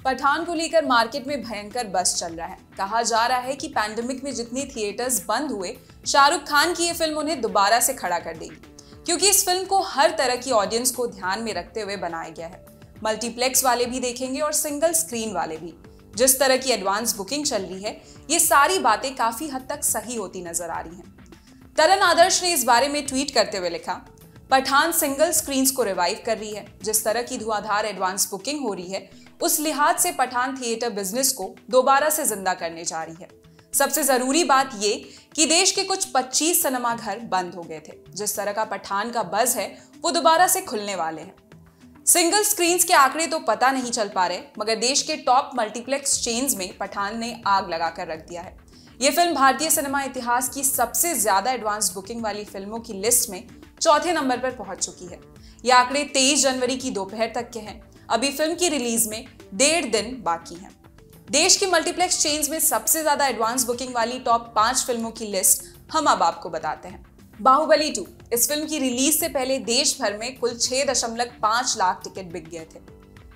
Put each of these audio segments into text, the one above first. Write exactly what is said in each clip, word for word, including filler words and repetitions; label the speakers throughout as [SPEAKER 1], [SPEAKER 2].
[SPEAKER 1] पठान को लेकर मार्केट में भयंकर बस चल रहा है। कहा जा रहा है कि पैंडेमिक में जितने थिएटर्स बंद हुए, शाहरुख खान की ये फिल्म उन्हें दोबारा से खड़ा कर देगी, क्योंकि इस फिल्म को हर तरह की ऑडियंस को ध्यान में रखते हुए बनाया गया है। मल्टीप्लेक्स वाले भी देखेंगे और सिंगल स्क्रीन वाले भी। जिस तरह की एडवांस बुकिंग चल रही है, ये सारी बातें काफी हद तक सही होती नजर आ रही हैं। तरन आदर्श ने इस बारे में ट्वीट करते हुए लिखा, पठान सिंगल स्क्रीन्स को रिवाइव कर रही है। जिस तरह की धुआंधार एडवांस बुकिंग हो रही है, उस लिहाज से पठान थिएटर बिजनेस को दोबारा से जिंदा करने जा रही है। सबसे जरूरी बात ये कि देश के कुछ पच्चीस सिनेमा घर बंद हो गए थे। जिस तरह का पठान का बज है, वो दोबारा से खुलने वाले हैं। सिंगल स्क्रीन्स के आंकड़े तो पता नहीं चल पा रहे, मगर देश के टॉप मल्टीप्लेक्स चेन्स में पठान ने आग लगाकर रख दिया है। ये फिल्म भारतीय सिनेमा इतिहास की सबसे ज्यादा एडवांस बुकिंग वाली फिल्मों की लिस्ट में चौथे नंबर पर पहुंच चुकी है। ये आंकड़े तेईस जनवरी की दोपहर तक के हैं। अभी फिल्म की रिलीज में डेढ़ दिन बाकी हैं। देश की मल्टीप्लेक्स चेन्स में सबसे ज्यादा एडवांस बुकिंग वाली टॉप पांच फिल्मों की लिस्ट हम अब आपको बताते हैं। बाहुबली टू, इस फिल्म की रिलीज से पहले देश भर में कुल छह दशमलव पांच लाख टिकट बिक गए थे।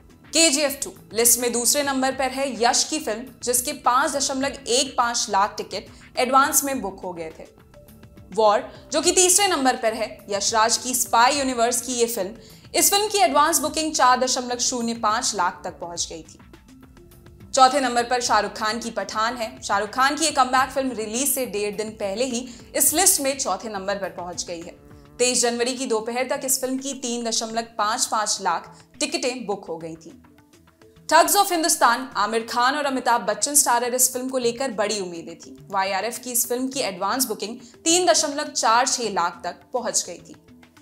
[SPEAKER 1] के जी एफ टू लिस्ट में दूसरे नंबर पर है यश की फिल्म, जिसके पांच दशमलव एक पांच लाख टिकट एडवांस में बुक हो गए थे। वॉर, जो कि तीसरे नंबर पर है, यशराज की स्पाई यूनिवर्स की ये फिल्म, इस फिल्म की एडवांस बुकिंग चार दशमलव शून्य पांच लाख तक पहुंच गई थी। चौथे नंबर पर शाहरुख खान की पठान है। शाहरुख खान की एक कमबैक फिल्म रिलीज से डेढ़ दिन पहले ही इस लिस्ट में चौथे नंबर पर पहुंच गई है। तेईस जनवरी की दोपहर तक इस फिल्म की तीन दशमलव पांच पांच लाख टिकटें बुक हो गई थी। ठग्स ऑफ हिंदुस्तान, आमिर खान और अमिताभ बच्चन स्टारर इस फिल्म को लेकर बड़ी उम्मीदें थी। वाई आर एफ की इस फिल्म की एडवांस बुकिंग तीन दशमलव चार छह लाख तक पहुंच गई थी।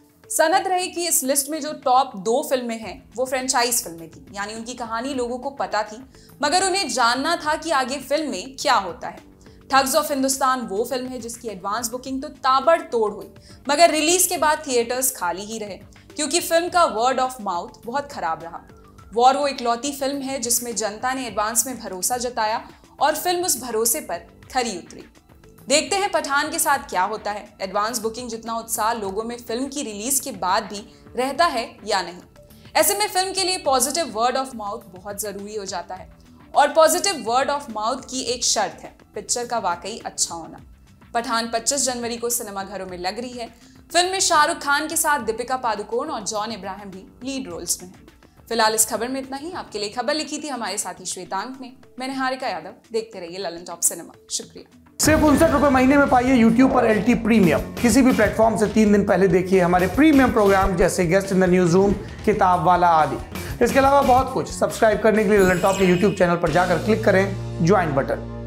[SPEAKER 1] सनद रहे कि इस लिस्ट में जो टॉप दो फिल्में हैं, वो फ्रेंचाइज फिल्में थी, यानी उनकी कहानी लोगों को पता थी, मगर उन्हें जानना था कि आगे फिल्म में क्या होता है। ठग्स ऑफ हिंदुस्तान वो फिल्म है जिसकी एडवांस बुकिंग तो ताबड़तोड़ हुई, मगर रिलीज के बाद थिएटर्स खाली ही रहे, क्योंकि फिल्म का वर्ड ऑफ माउथ बहुत खराब रहा। वॉर वो इकलौती फिल्म है जिसमें जनता ने एडवांस में भरोसा जताया और फिल्म उस भरोसे पर खरी उतरी। देखते हैं पठान के साथ क्या होता है। एडवांस बुकिंग जितना उत्साह लोगों में फिल्म की रिलीज के बाद भी रहता है या नहीं। ऐसे में फिल्म के लिए पॉजिटिव वर्ड ऑफ माउथ बहुत जरूरी हो जाता है, और पॉजिटिव वर्ड ऑफ माउथ की एक शर्त है, पिक्चर का वाकई अच्छा होना। पठान पच्चीस जनवरी को सिनेमाघरों में लग रही है। फिल्म में शाहरुख खान के साथ दीपिका पादुकोण और जॉन इब्राहिम भी लीड रोल्स में हैं। फिलहाल इस खबर में इतना ही। आपके लिए खबर लिखी थी हमारे साथी श्वेतांक ने। मैं निहारिका यादव। देखते रहिए ललन टॉप सिनेमा। शुक्रिया।
[SPEAKER 2] सिर्फ उनसठ रुपए महीने में पाइए यूट्यूब पर एल टी प्रीमियम। किसी भी प्लेटफॉर्म से तीन दिन पहले देखिए हमारे प्रीमियम प्रोग्राम, जैसे guest in the news room, किताब वाला आदि। इसके अलावा बहुत कुछ। सब्सक्राइब करने के लिए ललन टॉप के यूट्यूब चैनल पर जाकर क्लिक करें ज्वाइन बटन।